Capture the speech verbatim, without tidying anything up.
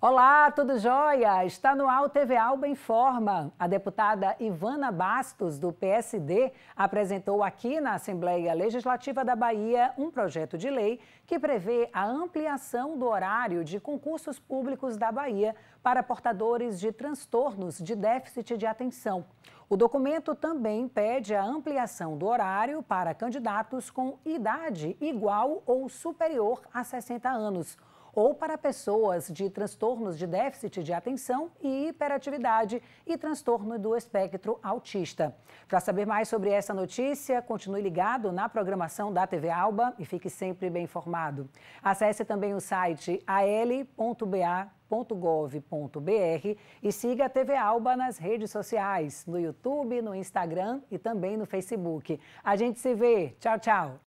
Olá, tudo jóia? Está no ar o T V Alba Informa. A deputada Ivana Bastos, do P S D, apresentou aqui na Assembleia Legislativa da Bahia um projeto de lei que prevê a ampliação do horário de concursos públicos da Bahia para portadores de transtornos de déficit de atenção. O documento também pede a ampliação do horário para candidatos com idade igual ou superior a sessenta anos. Ou para pessoas de transtornos de déficit de atenção e hiperatividade e transtorno do espectro autista. Para saber mais sobre essa notícia, continue ligado na programação da T V Alba e fique sempre bem informado. Acesse também o site a l ponto b a ponto gov ponto b r e siga a T V Alba nas redes sociais, no YouTube, no Instagram e também no Facebook. A gente se vê. Tchau, tchau.